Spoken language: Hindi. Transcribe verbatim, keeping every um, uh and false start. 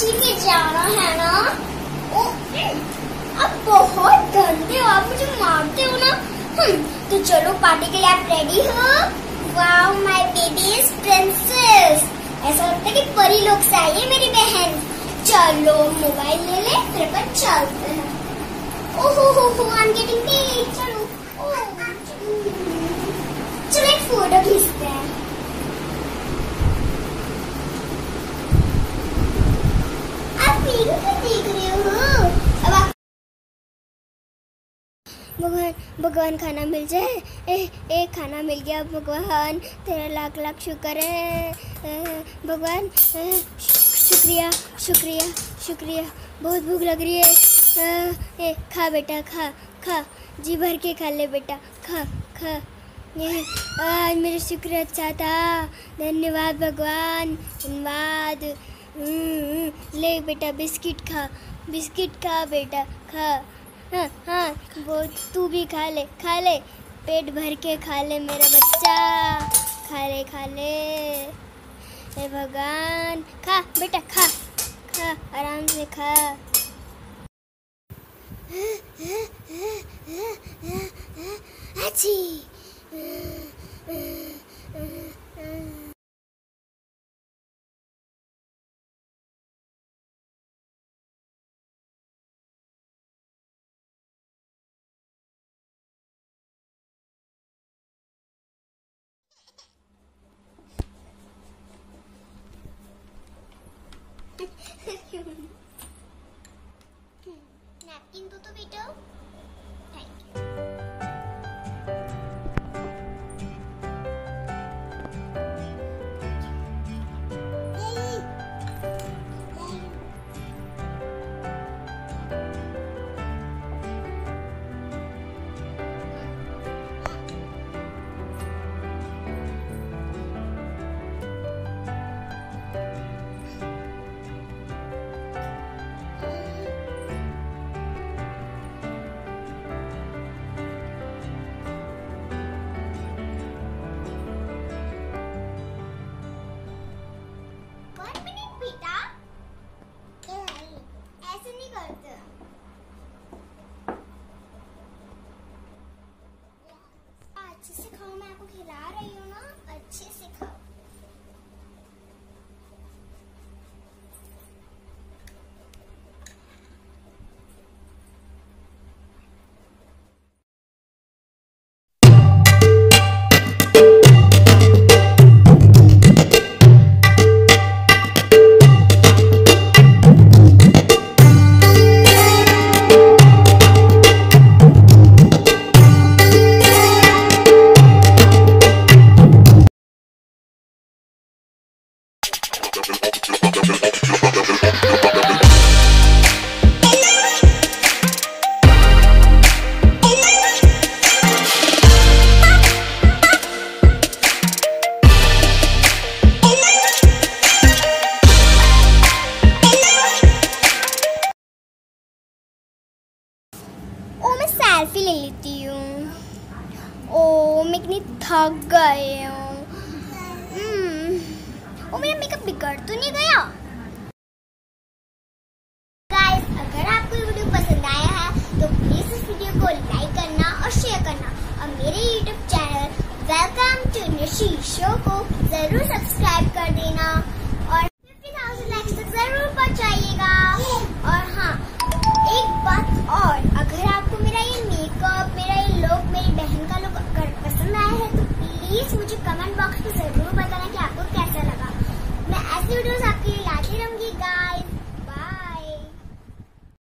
पार्टी में जाना है ना। ओ, आप बहुत गंदे हो, आप मुझे मारते हो ना। तो चलो पार्टी के लिए आप रेडी हो? Wow my baby is princess. ऐसा लगता है कि परी लोग से आई है मेरी बहन। चलो मोबाइल ले ले, फिर अपन चलते हैं। ओहो हो हो आई एम गेटिंग पेड। चलो चलो एक फोटो खींचते हैं। आप मेरे को देख रहे हो? अब आप भगवान भगवान खाना मिल जाए। ए, ए खाना मिल गया भगवान, तेरा लाख लाख शुक्र है भगवान। शुक्रिया शुक्रिया शुक्रिया। बहुत भूख लग रही है। आ, ए, खा बेटा खा खा, जी भर के खा ले बेटा, खा खा। ये आज मेरा शुक्र अच्छा था, धन्यवाद भगवान धन्यवाद। ले बेटा बिस्किट खा, बिस्किट खा बेटा खा। हाँ हाँ वो तू भी खा ले, खा ले, पेट भर के खा ले मेरा बच्चा, खा ले खा ले। हे भगवान खा बेटा खा खा, आराम से खा। अच्छी नैपकिन दो तो बेटा। Thank you. अच्छे से खाओ, मैं आपको खिला रही हूँ ना, अच्छे से खाओ। सेल्फी ले लेती हूँ। ओ मैं कितनी थक गई हूँ। ओ मेरा मेकअप बिगड़ तो नहीं गया? गाइस अगर आपको ये वीडियो पसंद आया है तो प्लीज इस वीडियो को लाइक करना और शेयर करना, और मेरे YouTube channel welcome to Nishi show को जरूर सब्सक्राइब कर देना और पचास हज़ार लाइक्स तक जरूर पहुँचाइएगा। और हाँ एक बात और, अगर आपको मेरा ये मेकअप, मेरा ये लुक, मेरी बहन का लुक अगर पसंद आया है तो प्लीज मुझे कमेंट बॉक्स में जरूर बताना कि आपको कैसा लगा। मैं ऐसे वीडियोस